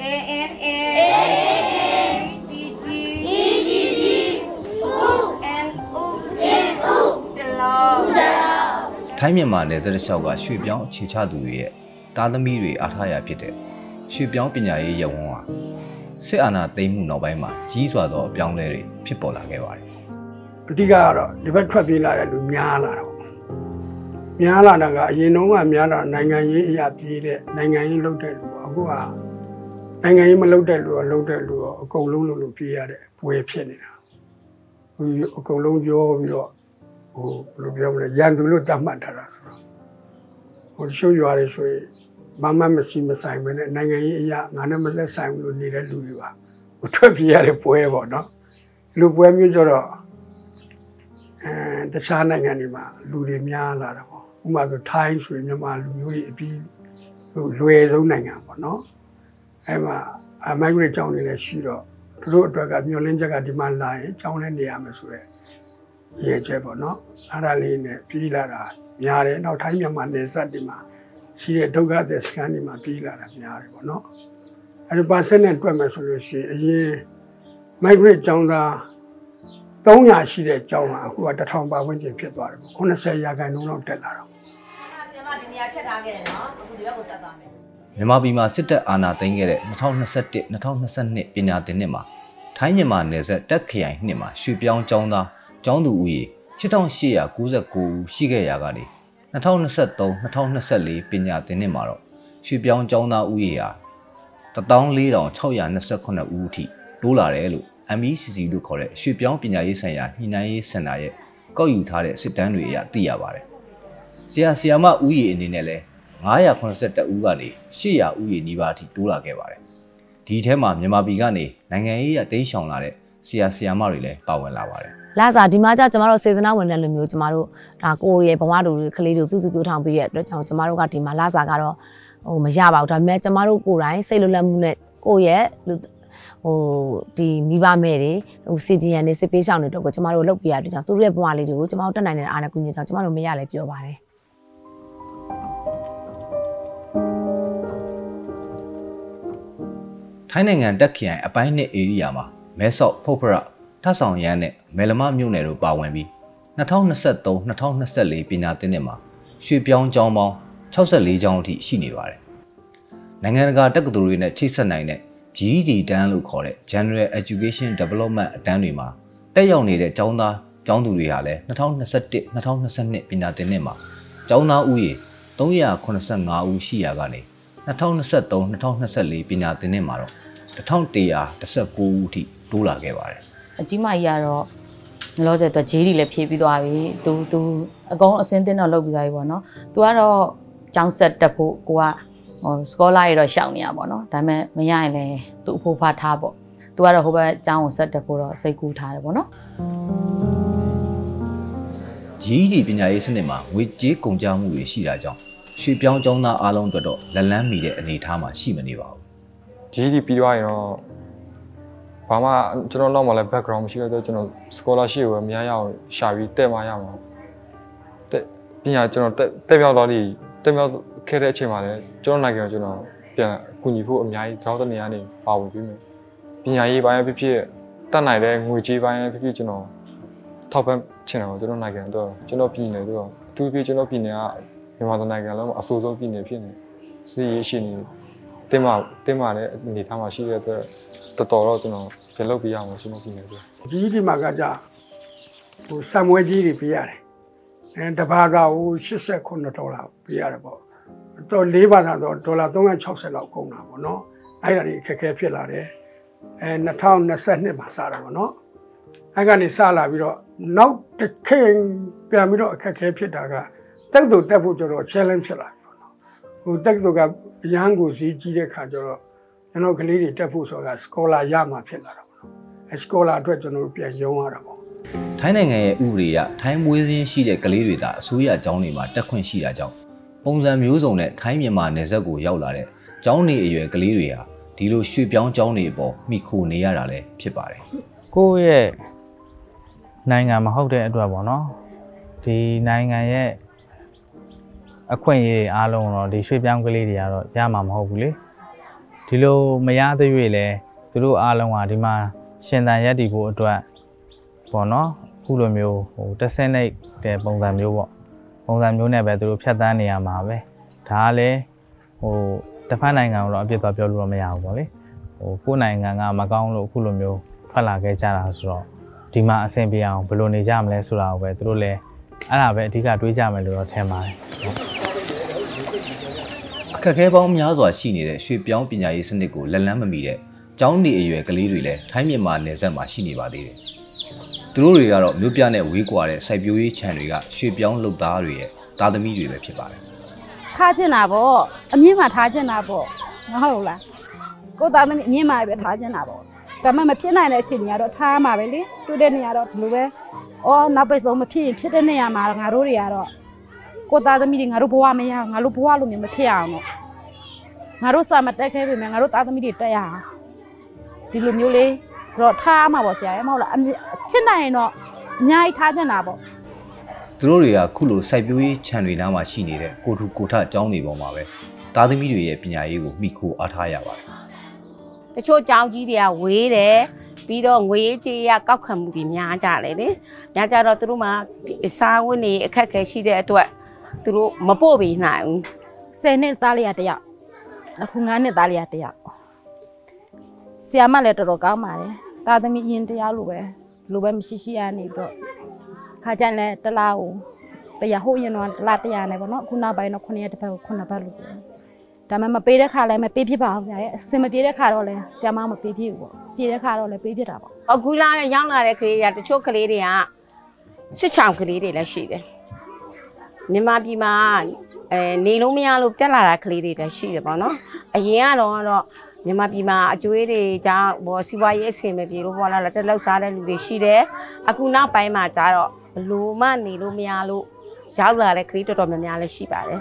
ထိုင်းမြန်မာနယ်စပ်တစ်လျှောက်ကရွှေပြောင်းအခြေချသူတွေရဲ့သားသမီးတွေအားထားရဖြစ်တဲ့ရွှေပြောင်းပညာရေးရပ်ဝန်းဟာစစ်အာဏာသိမ်းမှုနောက်ပိုင်းမှာကြီးစွာသောအပြောင်းအလဲတွေဖြစ်ပေါ်လာခဲ့ပါတယ်။အဓိကကတော့ဒီဘက်ထွက်ပြေးလာတဲ့လူများလာတော့များလာတာကအရင်တုန်းကများတာနိုင်ငံရေးအရာပြေးတဲ့နိုင်ငံရေးလုပ်တဲ့လူအခုကနိုင်ငံရေးမလုပ်တဲ့လူကလုပ်တဲ့လူကအကုန်လုံးလို့ပြေးရတဲ့ပွဲဖြစ်နေတာ။အကုန်လုံးပြောပြီးတော့ဘယ်လိုပြောမလဲရန်သူလို့တတ်မှတ်ထားတာဆိုတော့တချို့ရွာတွေဆိုရင်မမရှိမဆိုင်ပဲနဲ့နိုင်ငံရေးအရာငါနဲ့မသက်ဆိုင်ဘူးလို့နေတဲ့လူတွေပါထွက်ပြေးရတဲ့ပွဲပေါ့နော်လူပွဲမျိုးကြတော့တခြားနိုင်ငံတွေမှာလူတွေများလာတာပေါ့ဥပမာဆိုထိုင်းဆိုရင်မြန်မာလူမျိုးတွေအပြီးလွယ်ဆုံးနိုင်ငံပေါ့နော်အဲ့မှာmigrate ကြောင်းတွေလည်းရှိတော့သူတို့အတွက်ကမျောလင်းချက်ကဒီမှာလာရင်ကြောင်းလဲနေရမယ်ဆိုရက်ရဲချက်ပေါ့နော်အဲ့ဒါလေးနဲ့ပြေးလာတာများတယ်နောက်ထိုင်းမြန်မာနယ်စပ်တွေမှာရှိတဲ့ဒုက္ခသည်စခန်းတွေမှာပြေးလာတာများတယ်ပေါ့နော်အဲ့ဒီ% နဲ့တွက်မယ်ဆိုလို့ရှိရင်အရင် migrate ကြောင်းသား300ရှိတဲ့ကြောင်းကအခုက1000ပါဝင်ကျင်ဖြစ်သွားတယ်ပေါ့90%လောက်တက်လာတော့ဆရာမဒီနေရာဖြတ်ထားခဲ့တယ်နော်အခုဒီဘက်ကိုတက်သွားမယ်မြန်မာပြည်မှာစစ်တပ်အာဏာသိမ်းခဲ့တဲ့2021-2022ပညာသင်နှစ်မှာထိုင်းမြန်မာနယ်စပ်တက်ခရိုင်နှစ်မှာရွှေပြောင်းကျောင်းသားကျောင်းသူဦးရေ8899ဦးရှိခဲ့ရာကနေ2023-2024ပညာသင်နှစ်မှာတော့ရွှေပြောင်းကျောင်းသားဦးရေဟာ14629ဦးအထိတိုးလာတယ်လို့ MECC လို့ခေါ်တဲ့ရွှေပြောင်းပညာရေးဆိုင်ရာညှိနှိုင်းရေးစင်တာရဲ့ကောက်ယူထားတဲ့စစ်တမ်းတွေအရသိရပါတယ်။ဆရာမဦးရေအနေနဲ့လည်း981ဦးကနေ800ဦးရေနီးပါးအထိတိုးလာခဲ့ပါတယ်။ဒီထဲမှာမြန်မာပြည်ကနေနိုင်ငံရေးအတိမ်းရှောင်လာတဲ့ဆရာမတွေလည်းပါဝင်လာပါတယ်။လာစားဒီမှာကျမတို့စေတနာဝန်ထမ်းလူမျိုးကျမတို့ဒါကိုရီရဲ့ဘဝတို့ကလေးတို့ပြုစုပြောထောင်ပေးတဲ့အတွက်ကြောင့်ကျမတို့ကဒီမှာလာစားကတော့မရပါဘူးဒါပေမဲ့ကျမတို့ကိုယ်တိုင်စိတ်လွတ်လပ်မှုနဲ့ကိုယ့်ရဲ့ဒီမိဘမဲ့တွေCGN နဲ့စစ်ပေးဆောင်တွေတော့ကိုကျမတို့လုပ်ပြရတဲ့ကြောင့်သူတို့ရဲ့ဘဝလေးတွေကိုကျမတို့တက်နိုင်တဲ့အားနဲ့ကူညီတော့ကျမတို့မရလဲပြောပါတယ်ထိုင်းနိုင်ငံတက်ခရိုင်အပိုင်းနှစ်ဧရိယာမှာမဲဆော့ဖုတ်ဖရထဆောင်ရမ်းနဲ့မယ်လမမြို့နယ်တို့ပါဝင်ပြီး2023-2024ပညာသင်နှစ်မှာရွှေပြောင်းကျောင်းပေါင်း64ကျောင်းအထိရှိနေပါတယ်။နိုင်ငံတကာတက္ကသိုလ်တွေနဲ့ချိတ်ဆက်နိုင်တဲ့ GED တန်းလို့ခေါ်တဲ့ General Education Development အတန်းတွေမှာတက်ရောက်နေတဲ့ကျောင်းသားကျောင်းသူတွေဟာလည်း2021-2022ပညာသင်နှစ်မှာကျောင်းသားဦးရေ385ဦးရှိရာကနေ2023-2024ပညာသင်နှစ်မှာတော့1119ဦးအထိတိုးလာခဲ့ပါတယ်။အကြီးမကြီးကတော့လောဆယ်တော့ဂျေးတွေလည်းဖြည့်ပြီးသွားပြီ။သူအကောင်အစင်းတင်းတော့လုပ်ပြီးသွားပြီပေါ့နော်။သူကတော့ကျောင်းဆက်တက်ဖို့ကိုကစကောလာရတော့ရှောင်နေရပါတော့။ဒါပေမဲ့မရရင်လည်းသူ့အဖို့ဖားထားပေါ့။သူကတော့ဟိုဘက်ကျောင်းကိုဆက်တက်ဖို့တော့စိတ်ကူးထားတယ်ပေါ့နော်။ GED ပညာရေးစနစ်မှာငွေကြေးကုန်ကျမှုတွေရှိတာကြောင့်ရွှေပြောင်းကျောင်းသားအားလုံးအတွက်တော့လက်လန်းမီတဲ့အနေအထားမှာရှိမနေပါဘူး။ GED ပြီးသွားရင်တော့ဘာမှကျွန်တော်နောက်မှလည်း background မရှိတော့ကျွန်တော် scholarship ကိုအများကြီးရှာပြီးတက်မှရမှာတက်ပညာကျွန်တော်တက်မြောက်တော့တက်မြောက်ခဲ့တဲ့အချိန်မှာလည်းကျွန်တော်နိုင်ငံကျွန်တော်ပြန်ကူညီဖို့အများကြီးတောင်းတနေရနေပါဝင်ပြီးမယ်ပညာရေးပိုင်းဖြစ်ဖြစ်တက်နိုင်တဲ့ငွေကြေးပိုင်းဖြစ်ဖြစ်ကျွန်တော်ထောက်ပံ့ချင်တယ်ပေါ့ကျွန်တော်နိုင်ငံတော့ကျွန်တော်ပြည်နယ်တော့သူပြကျွန်တော်ပြည်နယ်ကမြန်မာနိုင်ငံလုံးအဆိုးဆုံးပြည်နယ်ဖြစ်နေစီးရေးရှိနေတင်မာတဲ့အနေထားမှာရှိတဲ့အတွက်တော်တော့ကျွန်တော်ပြန်လုပ်ပြရအောင်ကျွန်တော်ပြည်နယ်ဆိုကြီးဒီမှာကကြစံမွေးကြီးတွေပြရတယ်တဘာသာကို$89ပေးရတယ်ပေါ့တော့၄ဘာသာတော့$360လောက်ကုန်တာပေါ့နော်အဲ့ဒါတွေအခက်အခဲဖြစ်လာတယ်2022မှာစတာပေါ့နော်အဲ့ကနေစလာပြီးတော့နောက်တစ်ချိန်ပြန်ပြီးတော့အခက်အခဲဖြစ်တာကတက်သူတက်ဖို့ကျတော့ challenge ဖြစ်လာပြီပေါ့နော်ဟိုတက်သူကအရန်ကိုဈေးကြီးတဲ့ခါကျတော့ကျွန်တော်ကလေးတွေတက်ဖို့ဆိုတာ scholar ရမှာဖြစ်လာတာပေါ့နော်အဲ scholar အတွက်ကျွန်တော်တို့ပြန်ရုံးရတာပေါ့ထိုင်းနိုင်ငံရဲ့ဥပဒေအရထိုင်းမွေးစင်းရှိတဲ့ကလေးတွေသာအစိုးရကျောင်းတွေမှာတက်ခွင့်ရှိတာကြောင့်ပုံစံမျိုးစုံနဲ့ထိုင်းမြန်မာနယ်စပ်ကိုရောက်လာတဲ့ကျောင်းနေအရွယ်ကလေးတွေဟာဒီလိုရွှေပြောင်းကျောင်းတွေအပေါ်မိခိုနေရတာလည်းဖြစ်ပါတယ်ကိုယ့်ရဲ့နိုင်ငံမဟုတ်တဲ့အတွက်ပေါ့နော်ဒီနိုင်ငံရဲ့အခွင့်အရေးအားလုံးတော့ဒီရွှေပြောင်းကလေးတွေကတော့ရမှာမဟုတ်ဘူးလေဒီလိုမရသေး၍လဲသူတို့အားလုံးကဒီမှာရှင်သန်ရက်တည်ဖို့အတွက်ပေါ့နော်ခုလိုမျိုးဟိုတက်ဆင်းတဲ့ပုံစံမျိုးပေါ့ပုံစံမျိုးနဲ့ပဲသူတို့ဖြတ်သန်းနေရမှာပဲဒါကလည်းဟိုတစ်ဖက်နိုင်ငံကတော့အပြစ်သွားပြောလို့တော့မရဘူးပေါ့လေဟိုကိုယ်နိုင်ငံကမကောင်းလို့အခုလိုမျိုးထွက်လာခဲ့ကြတာဆိုတော့ဒီမှာအဆင်ပြေအောင်ဘယ်လိုနေကြမလဲဆိုတာကိုပဲသူတို့လည်းအဲ့ဒါပဲအဓိကတွေးကြမယ်လို့တော့ထင်ပါတယ်အခက်အခဲပေါင်းများစွာရှိနေတဲ့ရွှေပြောင်းပညာရေးစနစ်ကိုလက်လန်းမမီတဲ့ကျောင်းနေအရွယ်ကလေးတွေလည်းထိုင်းမြန်မာနယ်စပ်မှာရှိနေပါသေးတယ်သူတို့တွေကတော့မြို့ပြနဲ့ဝေးကွာတဲ့စိုက်ပျိုးရေးခြံတွေကရွှေပြောင်းလုပ်သားတွေရဲ့သားသမီးတွေပဲဖြစ်ပါတယ်ထားချင်တာပေါ့အမြင့်မှာထားချင်တာပေါ့မဟုတ်လားကိုသားသမီးအမြင့်မှာပဲထားချင်တာပေါ့ဒါမှမဖြစ်နိုင်တဲ့အခြေအနေကတော့ထားမှာပဲလေတွေ့တဲ့နေရာတော့ဒီလိုပဲအော်နောက်ပိတ်ဆုံးမဖြစ်ရင်ဖြစ်တဲ့နေရာမှာငါတို့တွေကတော့ကိုသားသမီးတွေငါတို့ဘဝမရငါတို့ဘဝလိုမျိုးမဖြစ်အောင်တော့ငါတို့စာမတက်ခဲ့ပြီမယ်ငါတို့သားသမီးတွေတက်ရအောင်ဒီလိုမျိုးလေးတော့ထားမှာပေါ့ဆရာရဲ့မဟုတ်လားဖြစ်နိုင်ရင်တော့အများကြီးထားချင်တာပေါ့သူတို့တွေကခုလိုစိုက်ပျိုးရေးခြံတွေနားမှာရှိနေတဲ့ကိုထူကိုထအကြောင်းတွေပေါ်မှာပဲသားသမီးတွေရဲ့ပညာရေးကိုမိခိုအားထားရပါတယ်တချို့ကျောင်းကြီးတွေကဝေးတယ်ပြီးတော့ငွေကြေးရကောက်ခံမှုတွေများကြတယ်လေများကြတော့သူတို့မှာစားဝတ်နေအခက်အခဲရှိတဲ့အတွက်သူတို့မပို့ပေးနိုင်ဘူး 10နှစ်သားလေးရတယောက်အခု9နှစ်သားလေးရတယောက်ဆရာမလည်းတော်တော်ကောင်းပါတယ်သားသမီးရင်တရားလိုပဲမရှိရှိရနေတော့ခါကြလဲတလားကိုတရားဟိုရင်တော့တလားတရားနဲ့ပေါ့နော်အခုနောက်ပိုင်းတော့9ရက်တစ်ဖက်ကို9ဘက်လို့ပြောဒါမှမပေးတဲ့ခါလည်းမပေးဖြစ်ပါဘူးဆရာရဲ့အစင်မပြေတဲ့ခါတော့လည်းဆရာမမပေးဖြစ်ဘူးပေါ့ပြေတဲ့ခါတော့လည်းပေးဖြစ်တာပေါ့အခုလာရောက်လာတဲ့ကလေးတွေကတချို့ကလေးတွေကစစ်ချောင်ကလေးတွေလည်းရှိတယ်မြန်မာပြည်မှာနေလို့မရလို့တက်လာတာကလေးတွေလည်းရှိတယ်ပေါ့နော်အရင်ကတော့မြန်မာပြည်မှာအကျွေးတွေကြောင့်ဘောစီးပွားရေးအဆင်မပြေလို့ပေါ့လားတက်လောက်စားတဲ့လူတွေရှိတယ်အခုနောက်ပိုင်းမှာကျတော့ဘလို့မှနေလို့မရလို့ရောက်လာတဲ့ကလေးတော်တော်များများလည်းရှိပါတယ်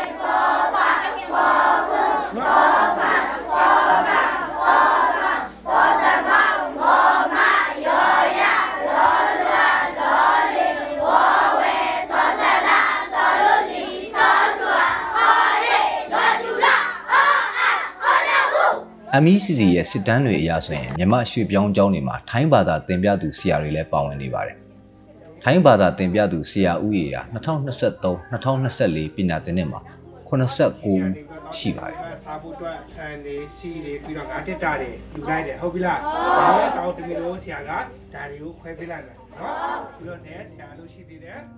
MECC ရဲ့စစ်တမ်းတွေအရဆိုရင်မြန်မာရွှေပြောင်းကျောင်းတွေမှာထိုင်းဘာသာသင်ပြသူဆရာတွေလည်းပါဝင်နေပါတယ်။ထိုင်းဘာသာသင်ပြသူဆရာဦးရေဟာ2023-2024ပညာသင်နှစ်မှာ89ဦးရှိပါတယ်။စာဖို့အတွက်ဆန်တွေစီးတွေပြီးတော့ငါတက်တာတွေယူလိုက်တယ်ဟုတ်ပြီလား။ဒါလည်းတောင်းတမီလို့ဆရာကဒါတွေကိုခွဲပေးလိုက်တယ်နော်။ပြီးတော့ဆရာလို့ရှိသေးတယ်။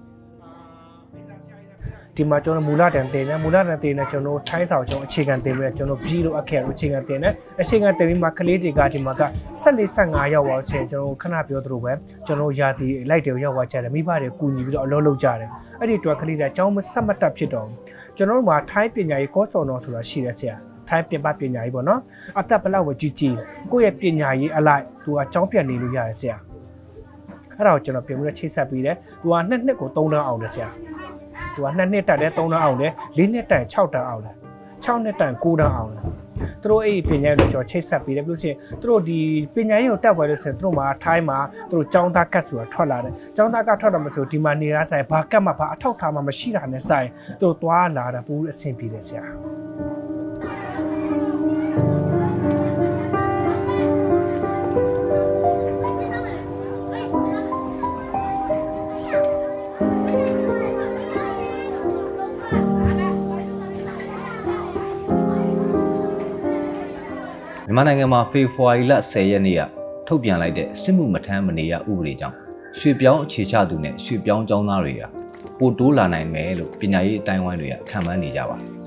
ဒီမှာကျွန်တော်မူလတန်တင်တယ်မူလတန်တင်တယ်ကျွန်တော်ထိုင်းဆောင်ကျွန်တော်အခြေခံတင်ပြီးကျွန်တော်ပြီးလို့အခက်အခြေခံတင်တယ်အခြေခံတင်ပြီးမှကလေးတွေကဒီမှာက14-15ရောက်သွားဆိုရင်ကျွန်တော်ခဏပြောသလိုပဲကျွန်တော်ရာသီလိုက်တယ်ရောက်သွားကြတယ်မိဘတွေကူညီပြီးတော့အလုပ်လုပ်ကြတယ်အဲ့ဒီအတွက်ကလေးတွေအကြောင်းမဆက်မတက်ဖြစ်တော့ကျွန်တော်တို့မှာထိုင်းပညာရေးကောစော်တော်ဆိုတာရှိတယ်ဆရာထိုင်းပြင်ပပညာရေးပေါ့နော်အသက်ဘလောက်ပဲကြီးကြီးကိုယ့်ရဲ့ပညာရေးအလိုက်သူကအကြောင်းပြန်နေလို့ရတယ်ဆရာအဲ့ဒါကိုကျွန်တော်ပြင်ပြီးချိတ်ဆက်ပြီးတယ်သူက2နှစ်ကို3တန်းအောင်တယ်ဆရာသူက2နှစ်တက်တယ်3တန်းအောင်တယ်4နှစ်တက်6တန်းအောင်တယ်6နှစ်တက်9တန်းအောင်တယ်သူတို့အဲ့ဒီပညာရေးကိုကျွန်တော်ချိတ်ဆက်ပြီးတယ်ပြီးလို့ရှိရင်သူတို့ဒီပညာရေးကိုတက်ပွဲလို့ဆိုရင်သူတို့မှာထိုင်းမှာသူတို့ကျောင်းသားကတ်ဆိုတာထွက်လာတယ်ကျောင်းသားကတ်ထွက်တော့မဆိုဒီမှာနေရဆိုင်ဘာကတ်မှဘာအထောက်ထားမှမရှိတာနဲ့ဆိုင်သူတို့သွားလာတာပူအဆင်ပြေတယ်ဆရာမြန်မာနိုင်ငံမှာဖေဖော်ဝါရီလ10ရက်နေ့ကထုတ်ပြန်လိုက်တဲ့စစ်မှုမထမ်းမနေရဥပဒေကြောင့်ရွှေပြောင်းအခြေချသူနဲ့ရွှေပြောင်းကျောင်းသားတွေကပိုတိုးလာနိုင်မယ်လို့ပညာရေးအတိုင်းအဝိုင်းတွေကခန့်မှန်းနေကြပါတယ်